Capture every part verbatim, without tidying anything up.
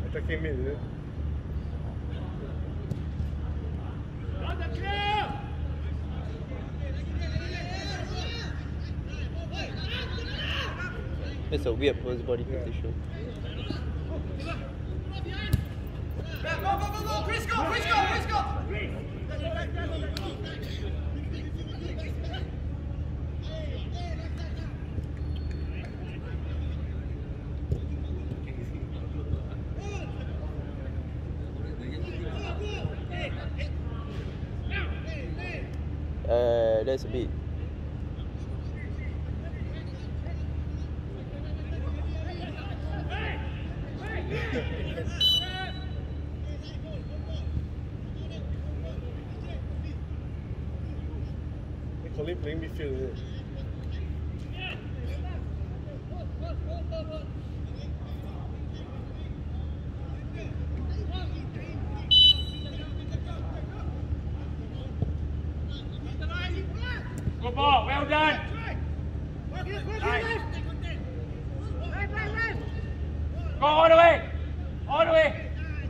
Attacking mid, is it? It's a weird pose body Yeah. position. Go, go, go, go! Kris, go! Kris, go! Kris, go! Uh, that's a bit. They call him playing midfield, is it? Good ball, well done. Go all the way, all the way.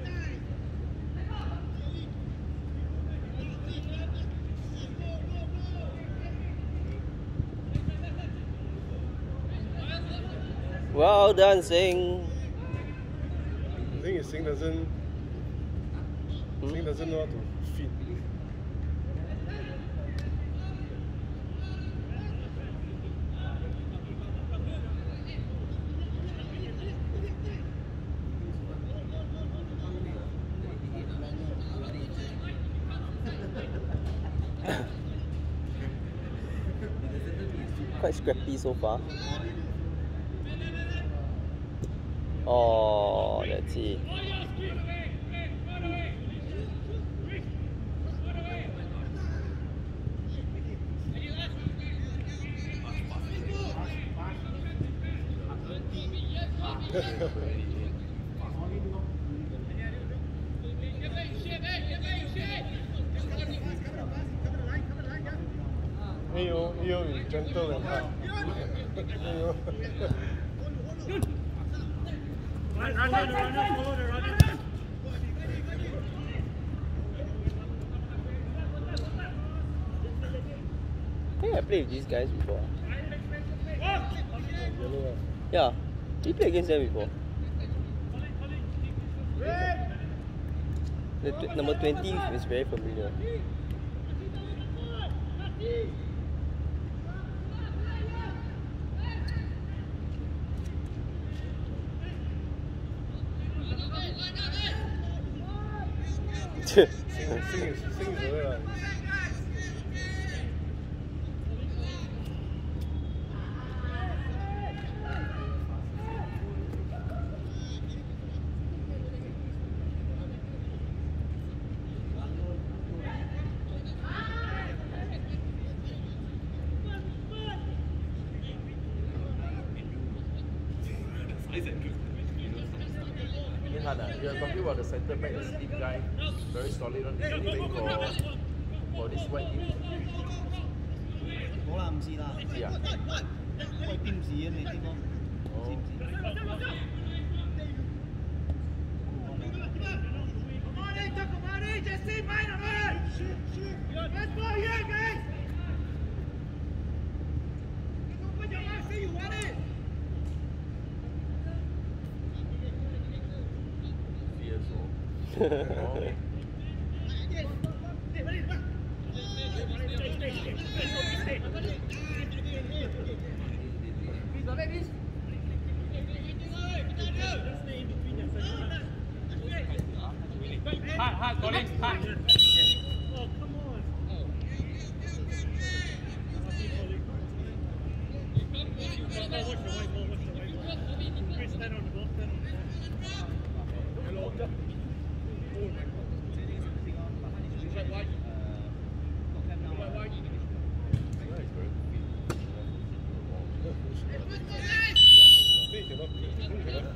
Well done, Singh. The thing is, Singh doesn't. Hmm? Singh doesn't know how to feed. Quite scrappy so far. Oh, that's it. Ayo, Ayo is gentle and hard. Ayo. Run, run, run, run, run, follow the run. I think I played with these guys before. Yellow, Yeah, we played against them before. The tw number twenty is very familiar. Sing, sing is, sing is alright. You are talking about the centre back, the sleep guy, very solid on the playing for for this white team. 冇啦，唔是啦， 唔知啊？ 喂，邊唔是啊？你呢個知唔知？ Hard, hard, Colin, hard. Oh, come on. Watch the white ball, watch the white ball. Kris, stand on the ball, stand on the ball. Hello. Oh my God. Right wide. Right wide. Still cannot, still cannot.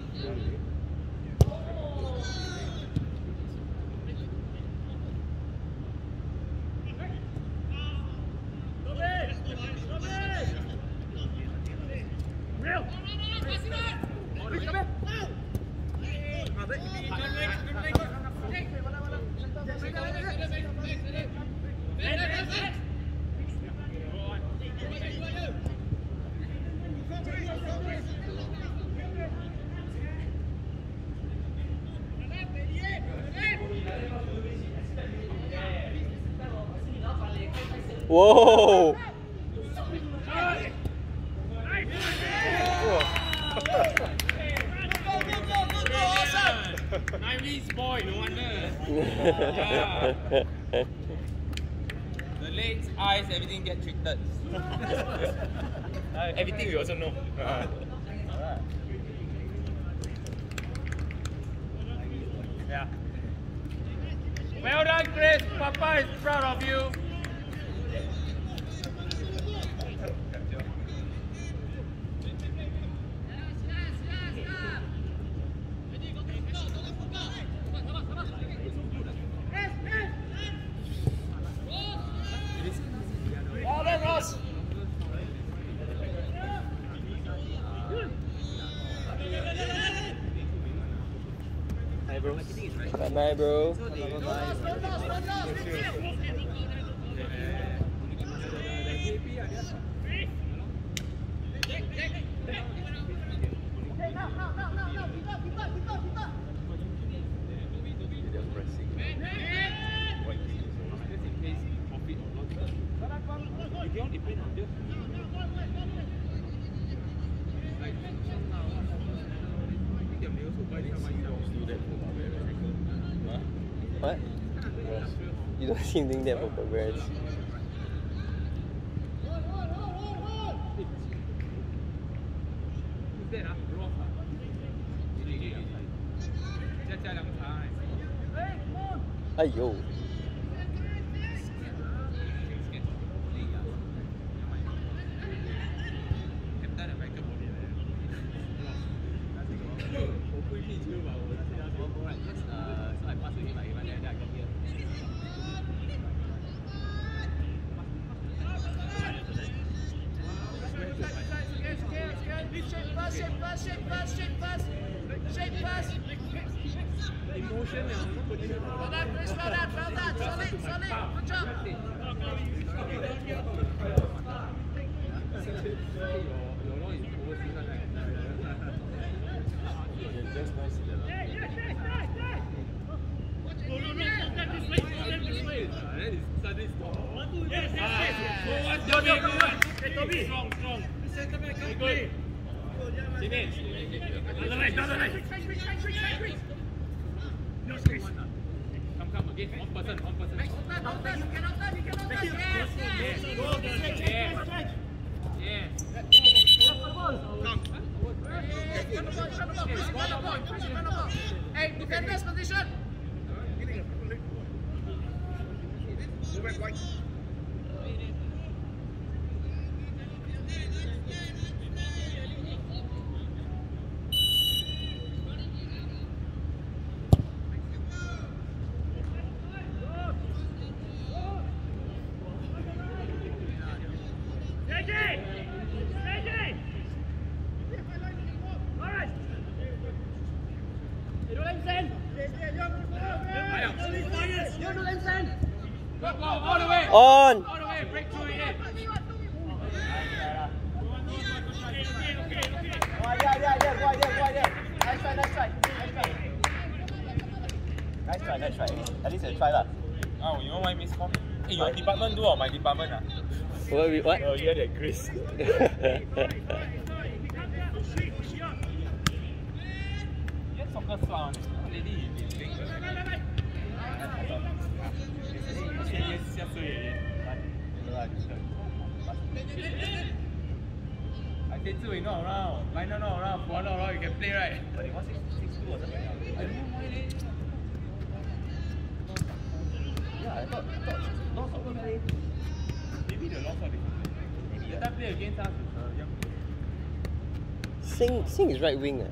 Whoa! Nice boy, no wonder. Yeah. The legs, eyes, everything get treated. uh, everything we also know. Uh. Yeah. Well done, Kris. Papa is proud of you. Bye, bro. What? You don't seem doing that for progress. Aiyo. Emotion now. Well done, Kris. Well done. Well done. Solid. Solid. Good job. Strong, strong. Good. Finish. Other way, other way. Come, come again. One person, one person. Don't touch, you cannot touch, you cannot touch. Yes, yes. Yeah. Yeah. Come. Hey, defenders position. Go back white. On! All the way, break through it. Oh, yeah, yeah, yeah, go ahead, go ahead. Nice try, nice try. Nice try, nice try. At least, at least a try lah. Oh, you know why miss form? Hey, your department do or my department? Ah? What? We, what? Oh, yeah, that Kris. Yeah, soccer sound. Lady, he's playing the I said Zhi Wei not around, Liner not around, Fuan not around, you can play right? But it was six two or something. I don't know why leh. Yeah, I thought, I thought lost of the play. Maybe the loss of it. That time play against us is uh, young. Sing, Sing is right wing. Eh?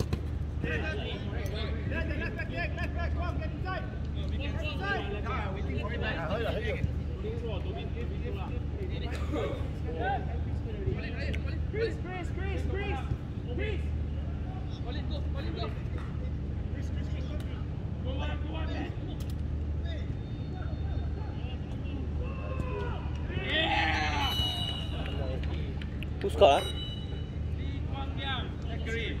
Left back, left back, come on, get inside. Get inside. Kris, Kris, Kris, Kris, Kris. Ball it, go, ball it, go. Kris, Kris, Kris, go on, go on. Yeah! Who scored? Zachary.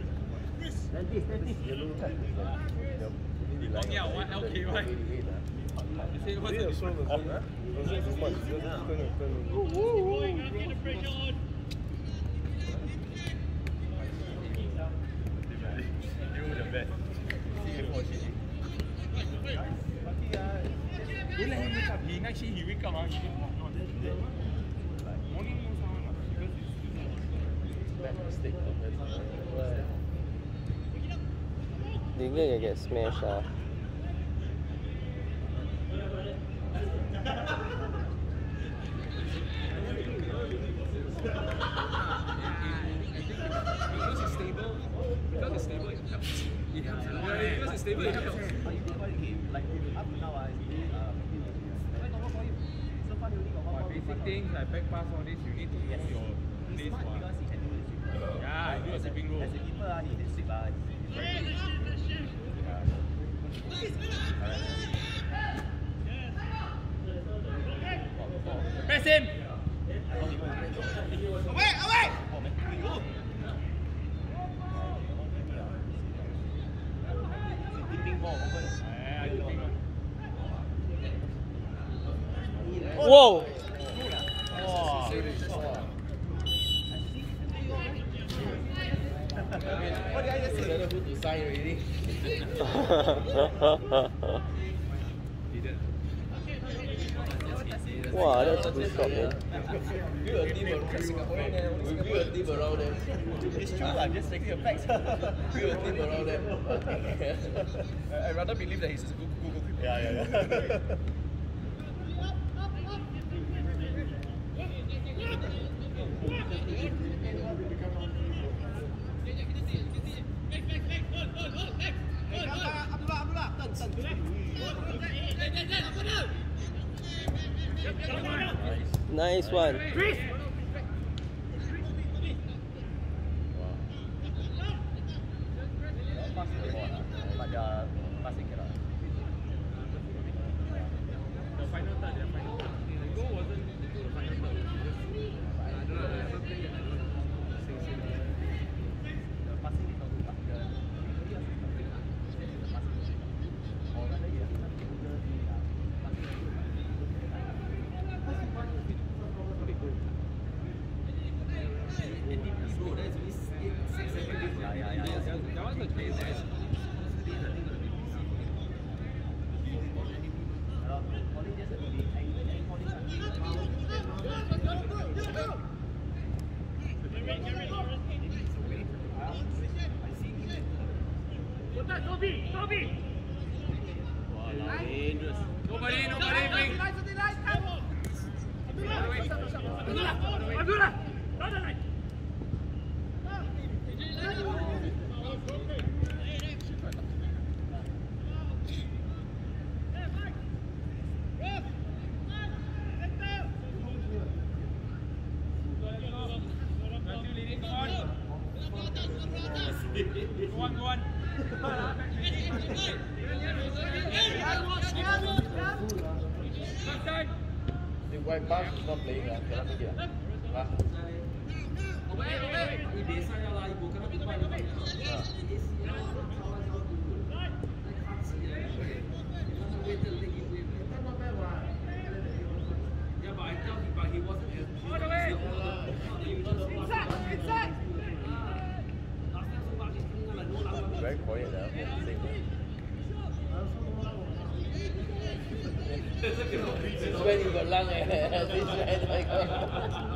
Wang Yao, what L K Y? You say what's the difference? Wasn't too much. Just turn it, turn it. You the best. Don't let him wake up. He actually he wake up. He morning no sound because it's Bad mistake. They're gonna get smashed. Uh. Because it's stable, because it's stable, it helps. It helps. Yeah, because it's stable, it helps. But you think about the game, like up to now, uh, it's really uh, fifty got work for you. So far, you only got one ball. basic things like back pass all this, you need to know your He's place. smart because he can do the sweep. Yeah, do the sweeping rule. As a keeper, uh, he can sweep. Uh, he's very good. Press him! Away, away! Whoa! What did I just say? Who to sign already? Wow, that's a good shot, man. Build a team around Singaporean there. We build a team around them. It's true, I'm just taking a facts. Build a team around them. I'd rather believe that he's a good Google people. Yeah, yeah, yeah. Nice one. But uh, passing cannot. The final touch, the final touch. The goal wasn't into the final touch. I don't know, I haven't played yet. I don't know. The passing is not good. The only assist not good. The passing is good. Or rather, you have to take over the passing. Yeah, yeah, yeah. That was the case there. Only just a bit. I think only Nobody, nobody, bring. Go on, go on. The white buff is not playing. Uh, cannot make it. Uh. Yeah, but I tell him, but he wasn't. All the way. Inside, inside. Very quiet now. This is when you got lung eh. This is when I got.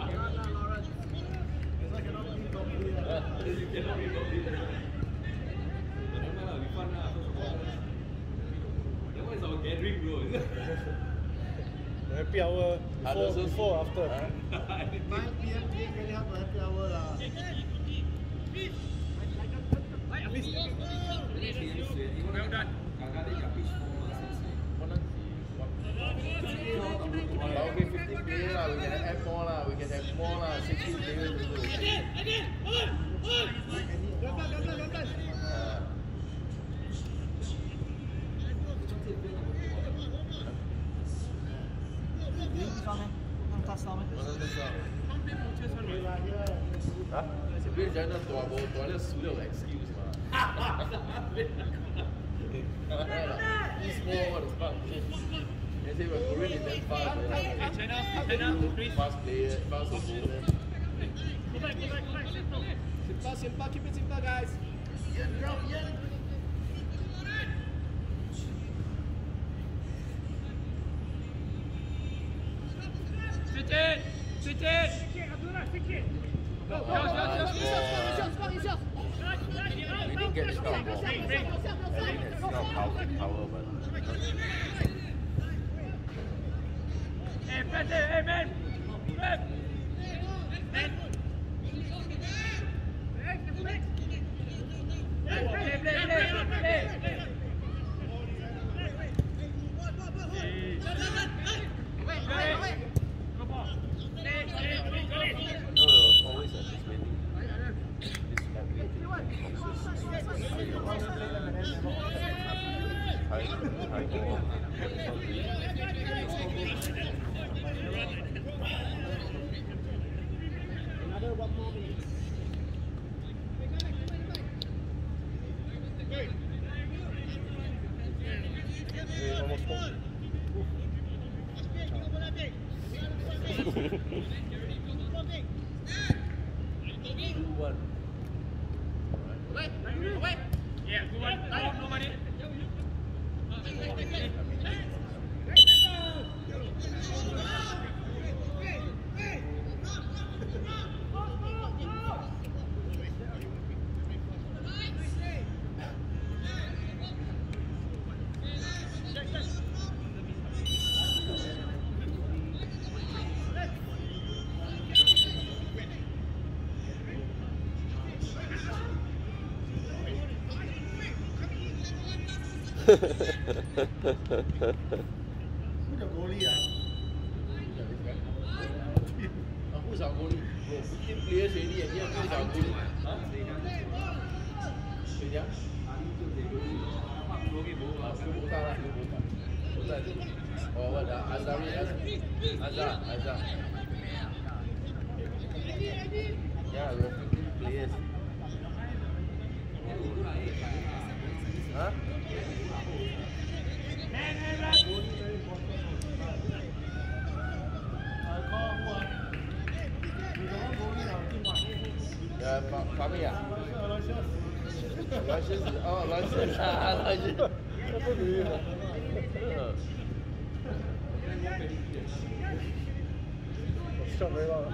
Gathering, bro. The happy hour before, before after. nine P M today can have a happy hour lah. Well done. China tua bo tua le su le excuse ma. He's small what the fuck. They say we're Korean is that fast. China, China, Kris. Fast player, fast opponent. Go back, go back, go back. Simple, simple, keep it simple, guys. Yan, drop, yan. Switch it! Switch it! Go, Go, go, go, go. We didn't get this kind of ball. I think it's not power, power but. Hey, press it! Hey, man! Press! Man! Play, play, play, play! No, no, always at this many. This ability high, high ball. Another one more minute. Hey, almost home. Two one. Yeah, good one. No, nobody. Who's the goalie? Uh, who's our goalie? Bro, fifteen players already and here who's our goalie? Huh? Wait, yeah? Botak lah, botak. Botak tu. Oh, what? Azari, Azari. Azhar, Azhar. Yeah, we have fifteen players. Huh? Uh, Fami ya? Aloysius, oh Aloysius, Aloysius. Apa dia? Shot very long.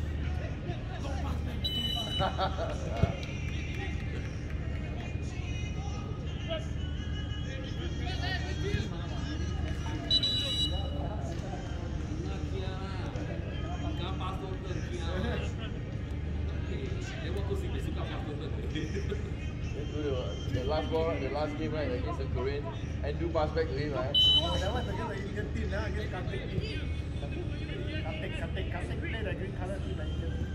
The last ball, the last game right against the Korean, and do pass back to him, right? That was against the Indian team, now against Kartik team. Kartik, Kartik, Kartik play the green colour team, the Indian team.